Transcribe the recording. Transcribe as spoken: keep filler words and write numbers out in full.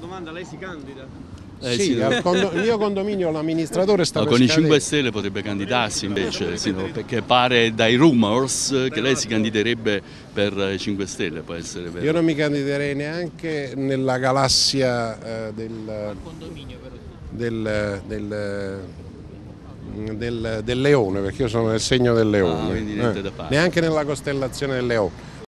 domanda, lei si candida? Eh, sì, sì, al condo il mio condominio l'amministratore sta no, per con i scadere. cinque Stelle potrebbe candidarsi invece, sì, no, perché pare dai rumors che lei si candiderebbe per i cinque Stelle, può essere vero? Io non mi candiderei neanche nella galassia eh, del, del, del, del, del leone, perché io sono nel segno del leone, Ah, quindi niente eh, da fare. neanche nella costellazione del leone.